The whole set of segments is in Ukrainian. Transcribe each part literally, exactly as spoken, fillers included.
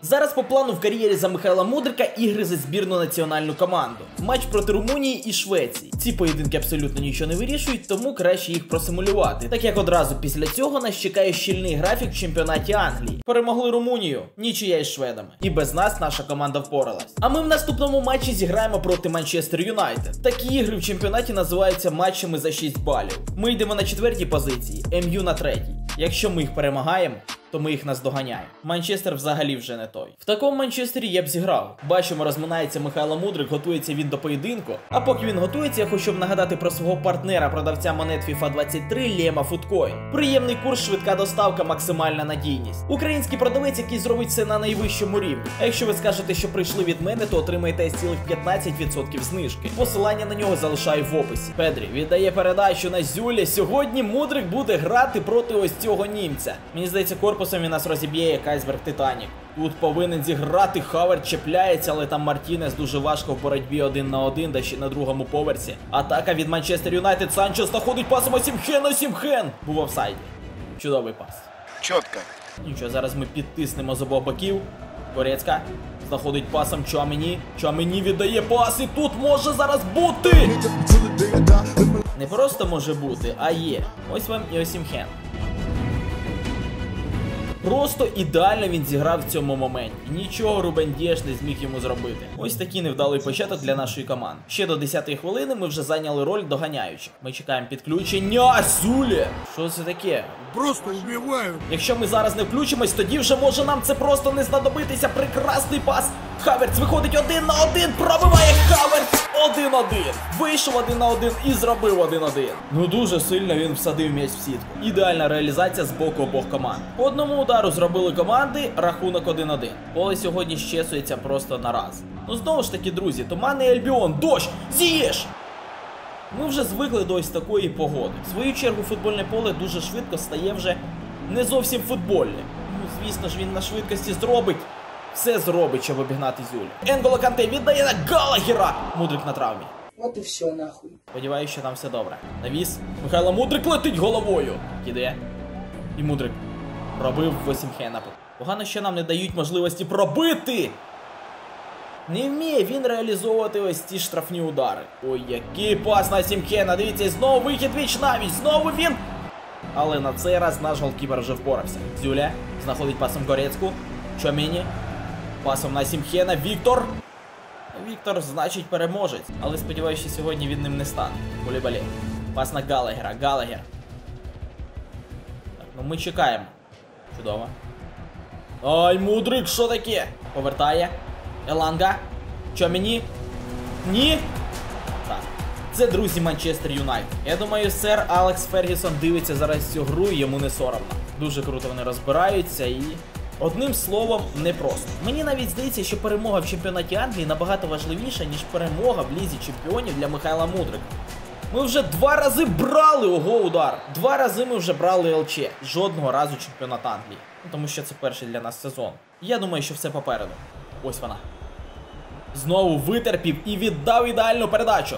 Зараз по плану в кар'єрі за Михайла Мудрика ігри за збірну національну команду. Матч проти Румунії і Швеції. Ці поєдинки абсолютно нічого не вирішують, тому краще їх просимулювати. Так як одразу після цього нас чекає щільний графік в чемпіонаті Англії. Перемогли Румунію, нічия із шведами. І без нас наша команда впоралась. А ми в наступному матчі зіграємо проти Манчестер Юнайтед. Такі ігри в чемпіонаті називаються матчами за шість балів. Ми йдемо на четвертій позиції, ем ю на третій. Якщо ми їх перемагаємо, то ми їх наздоганяємо. Манчестер взагалі вже не той. В такому Манчестері я б зіграв. Бачимо, розминається Михайло Мудрик, готується він до поєдинку. А поки він готується, я хочу нагадати про свого партнера, продавця монет фіфа двадцять три, Лема Фудкоін. Приємний курс, швидка доставка, максимальна надійність. Український продавець, який зробить все на найвищому рівні. А якщо ви скажете, що прийшли від мене, то отримаєте цілих п'ятнадцять відсотків знижки. Посилання на нього залишаю в описі. Педрі віддає передачу на Зюлі. Сьогодні Мудрик буде грати проти ось цього німця. Мені здається, корпусом він нас розіб'є як айсберг Титанік. Тут повинен зіграти, Хаверт чіпляється, але там Мартінес дуже важко в боротьбі один на один, да ще на другому поверсі. Атака від Манчестер Юнайтед, Санчо знаходить пасом Осімхен, Осімхен! Був офсайді. Чудовий пас. Чітко. Нічого, зараз ми підтиснемо з обох боків. Горецька знаходить пасом Чуамені. Чуамені віддає пас, і тут може зараз бути! Не просто може бути, а є. Ось вам і Осімхен. Просто ідеально він зіграв в цьому моменті. Нічого Рубен Діаш не зміг йому зробити. Ось такий невдалий початок для нашої команди. Ще до десятої хвилини ми вже зайняли роль доганяючих. Ми чекаємо підключення. Зюлі! Що це таке? Просто вбивають. Якщо ми зараз не включимось, тоді вже може нам це просто не знадобитися. Прекрасний пас. Хаверц виходить один на один, пробиває Хаверц! один-один. Вийшов один на один і зробив один-один. Ну дуже сильно він всадив м'яч в сітку. Ідеальна реалізація з боку обох команд. По одному удару зробили команди, рахунок один-один. Поле сьогодні щесується просто на раз. Ну знову ж таки, друзі, туманний Альбіон, дощ, Зієш! Ми вже звикли до ось такої погоди. В свою чергу футбольне поле дуже швидко стає вже не зовсім футбольним. Ну звісно ж він на швидкості зробить. Все зробить, щоб обігнати Зюлю. Енголо Канте віддає на Галагера. Мудрик на травмі. От і все, нахуй. Сподіваюсь, що там все добре. Навіс. Михайло Мудрик летить головою. Кидає. І Мудрик пробив Осімхена. Погано, що нам не дають можливості пробити. Не вміє він реалізовувати ось ці штрафні удари. Ой, який пас на Осімхена. Дивіться, знову вихід віч навіть. Знову він. Але на цей раз наш голкіпер вже впорався. Зюля знаходить пасом Горецьку. Чуамені. Пасом на Осімхена. Віктор. Віктор, значить, переможець. Але сподіваюся, що сьогодні він ним не стане. Кулібалі. Пас на Галагера. Галагер. Так, ну ми чекаємо. Чудово. Ай, Мудрик, що таке? Повертає. Еланга. Чуамені. Ні. Так. Це, друзі, Манчестер Юнайтед. Я думаю, сер Алекс Фергюсон дивиться зараз цю гру і йому не соромно. Дуже круто вони розбираються і... Одним словом, непросто. Мені навіть здається, що перемога в чемпіонаті Англії набагато важливіша, ніж перемога в Лізі Чемпіонів для Михайла Мудрика. Ми вже два рази брали, ого, удар. Два рази ми вже брали ел че. Жодного разу чемпіонат Англії. Ну, тому що це перший для нас сезон. Я думаю, що все попереду. Ось вона. Знову витерпів і віддав ідеальну передачу.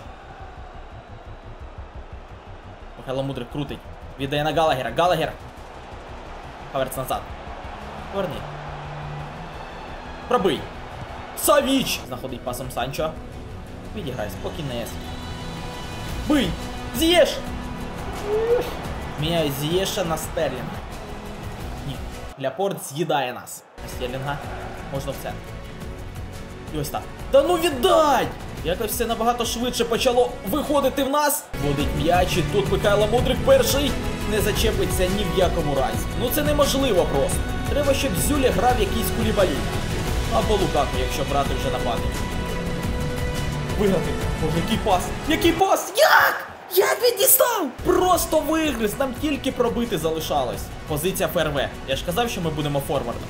Михайло Мудрик крутить. Віддає на Галагера. Галагер. Хаверц назад. Поверни. Пробий. Савіч! Знаходить пасом Санчо. Відіграй, спокійно. Бий! Зієш! Міняю Зієша на Стерлінга. Ні. Ляпорт з'їдає нас. На Стерлінга. Можна в центр. І ось так. Та ну віддай! Якось все набагато швидше почало виходити в нас. Водить м'яч, і тут Михайло Мудрик перший не зачепиться ні в якому разі. Ну це неможливо просто. Треба, щоб Зюля грав якийсь Кулібалі. Або Лукаку, якщо брати вже нападник. Виграти. Боже, який пас! Який пас! Як? Як він дістав? Просто вигриз, нам тільки пробити залишалось. Позиція ФРВ. Я ж казав, що ми будемо форвардом.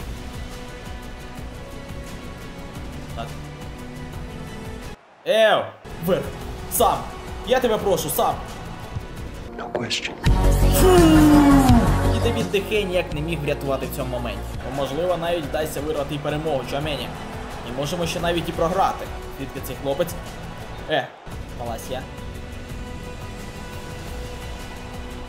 Так. Ев! Вверх! Сам! Я тебе прошу, сам! No question. І Девід Де Геа ніяк не міг врятувати в цьому моменті. Бо, можливо, навіть вдасться виграти і перемогу Чуамені. І можемо ще навіть і програти. Звідки цей хлопець? Е, Маласія.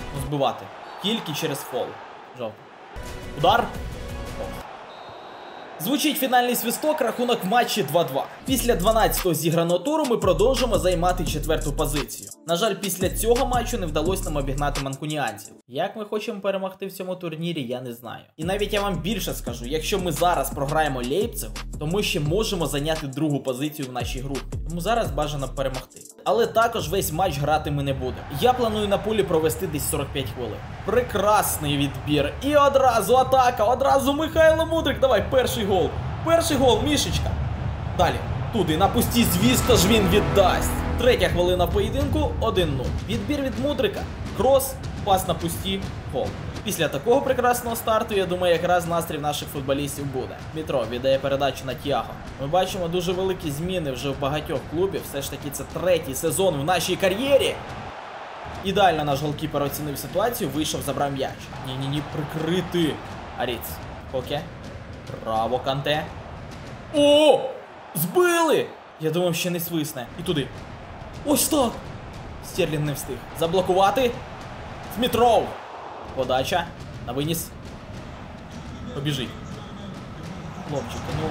Збивати. Тільки через фол. Жовтий. Удар. О. Звучить фінальний свисток, рахунок в матчі два-два. Після дванадцятого зіграного туру ми продовжуємо займати четверту позицію. На жаль, після цього матчу не вдалося нам обігнати манкуніанців. Як ми хочемо перемогти в цьому турнірі, я не знаю. І навіть я вам більше скажу, якщо ми зараз програємо Лейпцигу, то ми ще можемо зайняти другу позицію в нашій групі. Тому зараз бажано перемогти. Але також весь матч грати ми не будемо. Я планую на полі провести десь сорок п'ять хвилин. Прекрасний відбір. І одразу атака, одразу Михайло Мудрик. Давай, перший гол. Перший гол, Мішечка. Далі. Туди, на пусті, звісно ж, він віддасть. Третя хвилина поєдинку, один нуль. Відбір від Мудрика. Крос, пас на пусті, гол. Після такого прекрасного старту, я думаю, якраз настрій наших футболістів буде. Дмитро віддає передачу на Тіаго. Ми бачимо дуже великі зміни вже в багатьох клубів. Все ж таки це третій сезон в нашій кар'єрі. Ідеально наш голкіпер оцінив ситуацію, вийшов, забрав м'яч. Ні-ні-ні, прикрити. Аріц. Коке. Браво, Канте. О! Збили! Я думав, ще не свисне. І туди. Ось так! Стерлінг не встиг. Заблокувати. Смітров. Подача. На виніс. Побіжить. Хлопчик, ну.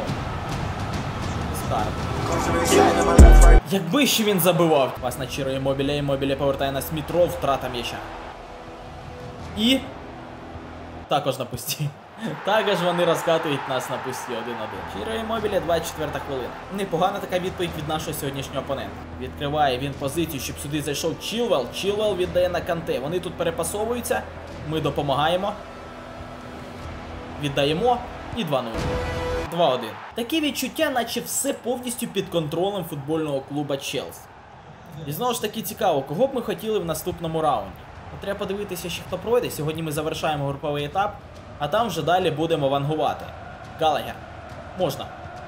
Скарб. Якби ще він забивав. Пас на Чіро Іммобіле. Іммобіле повертає на Смітров. Втрата м'яча. І... також на пусті. Також вони розкатують нас на пусті один-один. Чіро Іммобіле, двадцять четверта хвилина. Непогана така відповідь від нашого сьогоднішнього опонента. Відкриває він позицію, щоб сюди зайшов Чілвелл. Чілвелл віддає на Канте. Вони тут перепасовуються. Ми допомагаємо. Віддаємо. І два нуль. два-один. Таке відчуття, наче все повністю під контролем футбольного клуба Челсі. І знову ж таки цікаво, кого б ми хотіли в наступному раунді. Треба подивитися, ще хто пройде. Сьогодні ми завершаємо груповий етап, а там вже далі будемо вангувати. Галагер. Можна.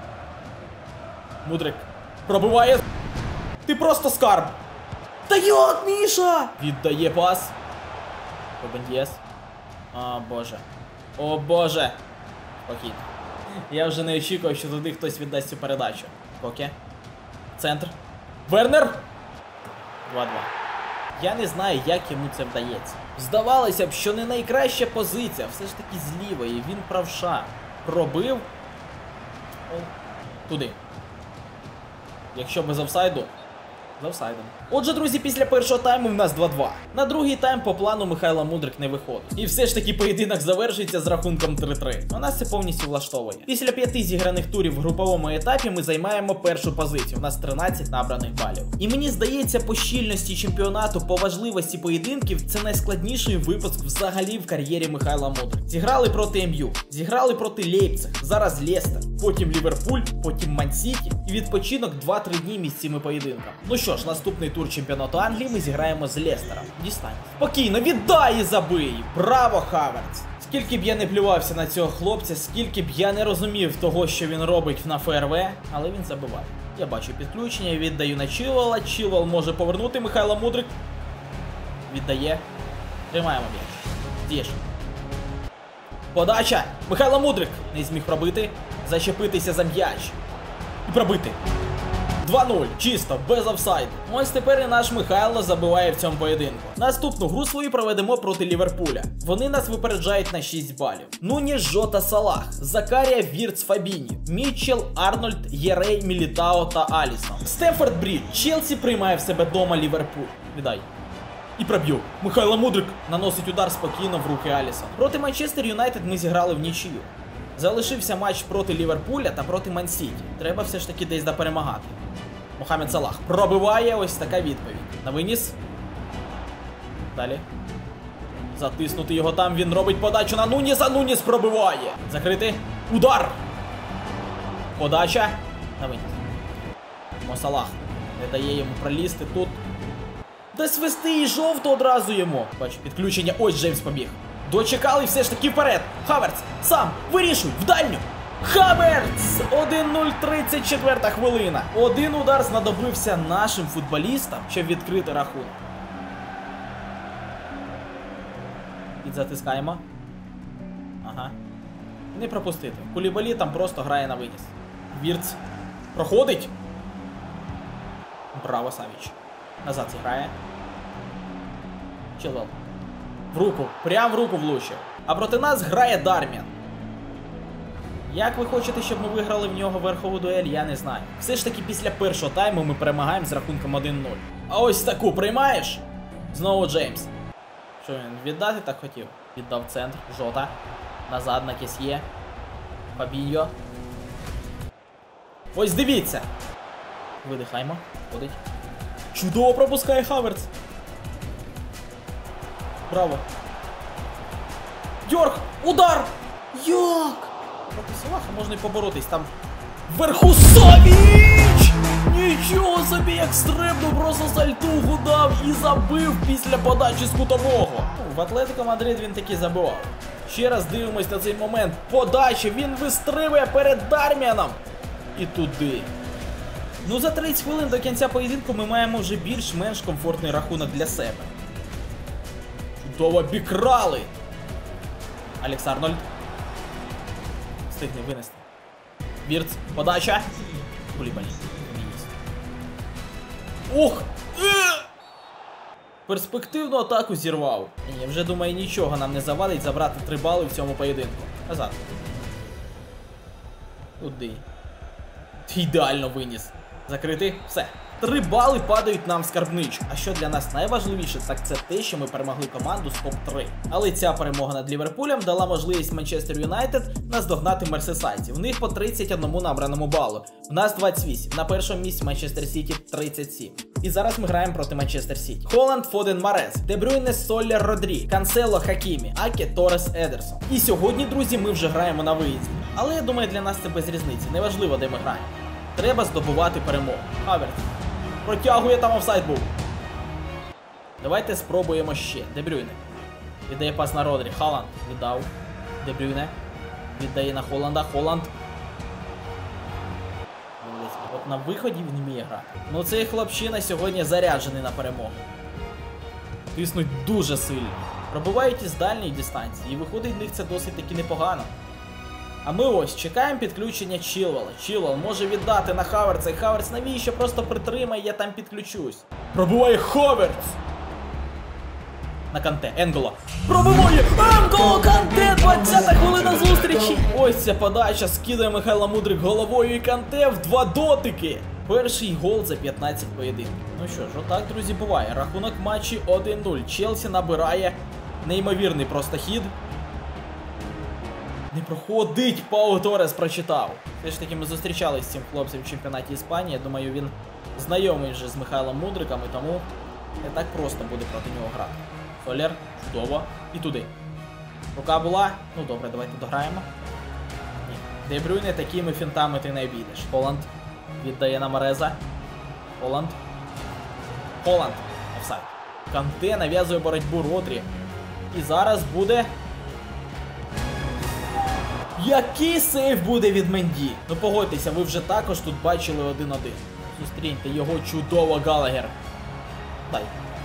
Мудрик пробиває. Ти просто скарб. Та йот, Міша! Віддає пас. Робендєс. О, боже. О, боже. Похід. Я вже не очікував, що туди хтось віддасть цю передачу. Коке. Центр. Вернер. два-два. Я не знаю, як йому це вдається. Здавалося б, що не найкраща позиція, все ж таки зліва, і він правша. Пробив. О, туди. Якщо без офсайду, з офсайдом. Отже, друзі, після першого тайму в нас два-два. На другий тайм по плану Михайло Мудрик не виходить. І все ж таки поєдинок завершується з рахунком три-три. У нас це повністю влаштовує. Після п'яти зіграних турів в груповому етапі ми займаємо першу позицію. У нас тринадцять набраних балів. І мені здається, по щільності чемпіонату, по важливості поєдинків, це найскладніший випуск взагалі в кар'єрі Михайла Мудрика. Зіграли проти ем ю, зіграли проти Лейпциг, зараз Лестер, потім Ліверпуль, потім Ман-Сіті. І відпочинок два-три дні між цими поєдинками. Ну що ж, наступний тур чемпіонату Англії ми зіграємо з Лестером. Дістань. Спокійно, віддай і забий! Браво, Хаверц! Скільки б я не плювався на цього хлопця, скільки б я не розумів того, що він робить на ФРВ, але він забиває. Я бачу підключення, віддаю на Чілвелла. Чілвелл може повернути, Михайло Мудрик віддає. Тримаємо м'яч. Дієш. Подача! Михайло Мудрик не зміг пробити, зачепитися за м'яч. І пробити. два-нуль, чисто, без офсайду. Ось тепер і наш Михайло забиває в цьому поєдинку. Наступну гру свою проведемо проти Ліверпуля. Вони нас випереджають на шість балів. Нуніс, Жота, Салах, Закарія, Вірц, Фабіні, Мітчелл, Арнольд, Єрей, Мілітао та Алісон. Стемфорд Брідж. Челсі приймає в себе дома Ліверпуль. Віддай. І проб'ю. Михайло Мудрик наносить удар спокійно в руки Алісон. Проти Манчестер Юнайтед ми зіграли в нічию. Залишився матч проти Ліверпуля та проти Ман-Сіті. Треба все ж таки десь доперемагати. Мохамед Салах пробиває, ось така відповідь. На виніс. Далі. Затиснути його там, він робить подачу на Нуніса, Нуніс пробиває. Закрити. Удар! Подача. На виніс. Мо Салах не дає йому пролізти тут. Де свисти і жовто одразу йому. Бачу, підключення, ось Джеймс побіг. Дочекали все ж таки вперед. Хаверц, сам, вирішуй, в дальню. Хаверц! один нуль, тридцять четверта хвилина. Один удар знадобився нашим футболістам, щоб відкрити рахунок. Підзатискаємо. Ага. Не пропустити. Кулібалі там просто грає на виніс. Вірц проходить. Браво, Савіч. Назад зіграє. Чилвелл. В руку. Прям в руку влучив. А проти нас грає Дарміан. Як ви хочете, щоб ми виграли в нього верхову дуель, я не знаю. Все ж таки після першого тайму ми перемагаємо з рахунком один нуль. А ось таку приймаєш? Знову Джеймс. Що він віддати так хотів? Віддав центр, Жота. Назад на Кесьє. Фабіньо. Ось дивіться. Видихаймо. Ходить. Чудово пропускає Хаверц. Браво. Дьорг! Удар! Як? Прописував, а можна і поборотись там. Вверху Савіч! Нічого собі, як стрибнув, просто сальтуху дав і забив після подачі з кутового. В Атлетико Мадрид він таки забивав. Ще раз дивимось на цей момент. Подача, він вистрибує перед Дарміаном. І туди. Ну за тридцять хвилин до кінця поєдинку ми маємо вже більш-менш комфортний рахунок для себе. Чудово бікрали. Алекс Арнольд. Встигне винести. Вірц, подача. Кулібалі. Ох! Перспективну атаку зірвав. Я вже думаю, нічого нам не завадить забрати три бали в цьому поєдинку. Назад. Туди. Ідеально виніс. Закрити. Все. Три бали падають нам в скарбничку. А що для нас найважливіше, так це те, що ми перемогли команду з топ три. Але ця перемога над Ліверпулем дала можливість Манчестер Юнайтед наздогнати мерсисайдців. В них по тридцять одному набраному балу. В нас двадцять вісім. На першому місці Манчестер Сіті тридцять сім. І зараз ми граємо проти Манчестер Сіті. Холланд, Фоден, Марез, Де Брюйне, Соллер, Родрі, Кансело, Хакімі, Аке, Торрес, Едерсон. І сьогодні, друзі, ми вже граємо на виїзді. Але я думаю, для нас це без різниці. Неважливо, де ми граємо. Треба здобувати перемогу. Хаверц. Протягує, там офсайд був. Давайте спробуємо ще. Де Брюйне. Віддає пас на Родрі. Холланд віддав. Де Брюйне. Віддає на Холланда. Холланд. От на виході він вміє грати. Ну цей хлопчина сьогодні заряджений на перемогу. Тиснуть дуже сильно. Пробивають із дальньої дистанції. І виходить в них це досить таки непогано. А ми ось чекаємо підключення Чілвела. Чілвел може віддати на Хаверца. І Хаверц навіщо? Просто притримай, я там підключусь. Пробиває Хаверц! На Канте. Енголо. Пробиває! Енголо! Канте! двадцята хвилина зустрічі! Ось ця подача скидає Михайло Мудрик головою і Канте в два дотики. Перший гол за п'ятнадцять поєдинків. Ну що ж, отак, друзі, буває. Рахунок матчі один нуль. Челсі набирає неймовірний просто хід. Не проходить, Пау Торрес прочитав. Все ж таки ми зустрічалися з цим хлопцем в чемпіонаті Іспанії. Я думаю, він знайомий вже з Михайлом Мудриком, і тому не так просто буде проти нього грати. Соллер, чудово. І туди. Рука була. Ну добре, давайте дограємо. Ні. Де Брюйне, такими фінтами ти не обійдеш. Холланд віддає на Мареза. Холланд. Холланд. Офсайд. Канте нав'язує боротьбу Родрі. І зараз буде... Який сейв буде від Менді? Ну погодьтеся, ви вже також тут бачили один один. Зустріньте його чудово, Галагер. Дай.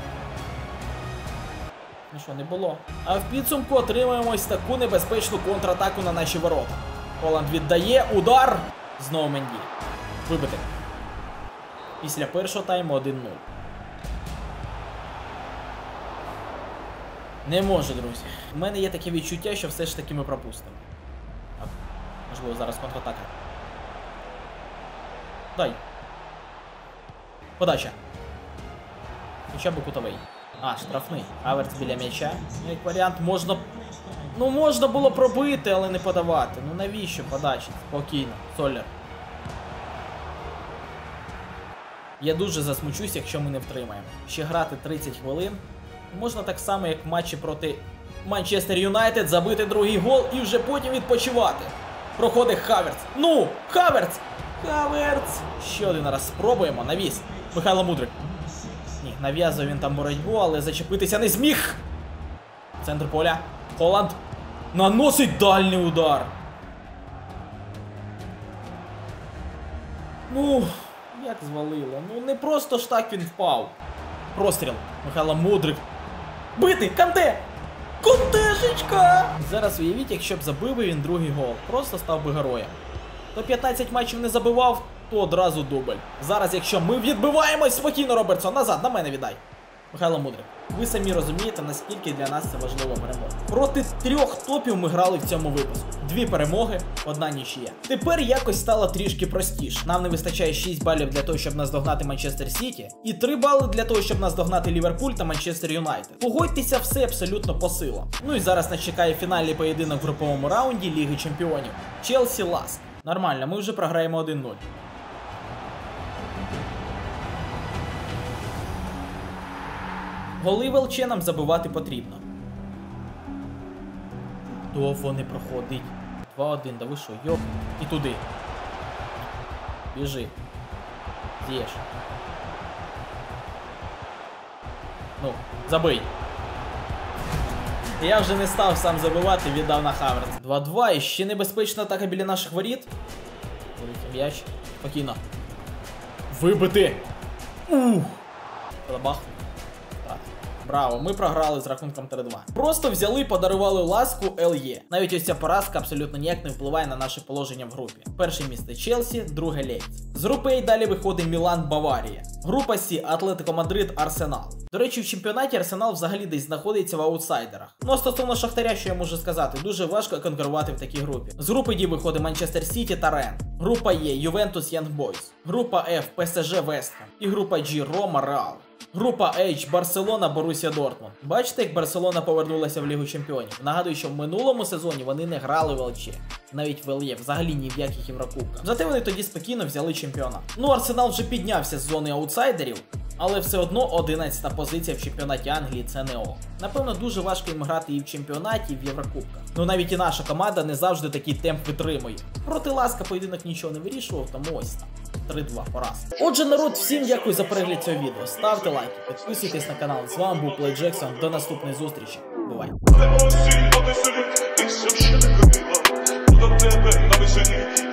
Ну що, не було. А в підсумку отримуємо ось таку небезпечну контратаку на наші ворота. Холланд віддає, удар. Знову Менді. Вибити. Після першого тайму один нуль. Не може, друзі. У мене є таке відчуття, що все ж таки ми пропустимо. Можливо, зараз контратака. Дай. Подача. Хоча б кутовий. А, штрафний. Хаверц біля м'яча. Ну, як варіант, можна... Ну, можна було пробити, але не подавати. Ну, навіщо подачі? Спокійно. Соллер. Я дуже засмучусь, якщо ми не втримаємо. Ще грати тридцять хвилин. Можна так само, як в матчі проти Манчестер Юнайтед, забити другий гол і вже потім відпочивати. Проходить Хаверц. Ну, Хаверц! Хаверц! Ще один раз спробуємо. Навіс. Михайло Мудрик. Ні, нав'язує він там боротьбу, але зачепитися не зміг. Центр поля. Холланд. Наносить дальній удар. Ну, як звалило. Ну, не просто ж так він впав. Простріл. Михайло Мудрик. Бити! Канте! Контежечка! Зараз уявіть, якщо б забив би він другий гол. Просто став би героєм. То п'ятнадцять матчів не забивав, то одразу дубль. Зараз, якщо ми відбиваємось, спокійно, Робертсон, назад, на мене віддай. Михайло Мудрик, ви самі розумієте, наскільки для нас це важлива перемога. Проти трьох топів ми грали в цьому випуску. Дві перемоги, одна нічия. Тепер якось стало трішки простіше. Нам не вистачає шість балів для того, щоб наздогнати Манчестер Сіті, і три бали для того, щоб наздогнати Ліверпуль та Манчестер Юнайтед. Погодьтеся, все абсолютно по силам. Ну і зараз нас чекає фінальний поєдинок в груповому раунді Ліги Чемпіонів. Челсі Ласк. Нормально, ми вже програємо один нуль. Голи ВЛЧ нам забивати потрібно. Довго не проходить. два один, да ви що, йоп. І туди. Біжи. З'єш. Ну, забий. Я вже не став сам забивати, віддав на Хаверц. два два, і ще небезпечна атака біля наших воріт. Великий м'яч. Спокійно. Вибити! Ух! Бах. Браво, ми програли з рахунком три два. Просто взяли і подарували ласку ЛЄ. Навіть ось ця поразка абсолютно ніяк не впливає на наше положення в групі. Перше місце Челсі, друге Лейпциг. З групи А далі виходить Мілан, Баварія. Група С, Атлетико Мадрид, Арсенал. До речі, в чемпіонаті Арсенал взагалі десь знаходиться в аутсайдерах. Ну а стосовно Шахтаря, що я можу сказати, дуже важко конкурувати в такій групі. З групи Д виходить Манчестер Сіті та Рен. Група Е, Ювентус, Янг Бойз. Група Ф, ПСЖ, Вест Хем. І група G, Рома, Реал. Група H, Барселона, Борусія Дортмунд. Бачите, як Барселона повернулася в Лігу Чемпіонів? Нагадую, що в минулому сезоні вони не грали в ЛЧ. Навіть в ЛЄ, взагалі ні в яких Єврокубках. Зате вони тоді спокійно взяли чемпіонат. Ну, Арсенал вже піднявся з зони аутсайдерів, але все одно одинадцята позиція в чемпіонаті Англії – це не ок. Напевно, дуже важко їм грати і в чемпіонаті, і в Єврокубках. Ну навіть і наша команда не завжди такий темп витримує. Проти Ласка поєдинок нічого не вирішував, тому ось так. три два поразка. Отже, народ, всім дякую за перегляд цього відео. Ставте лайки, підписуйтесь на канал. З вами був Плей Джексон. До наступної зустрічі. Бувай.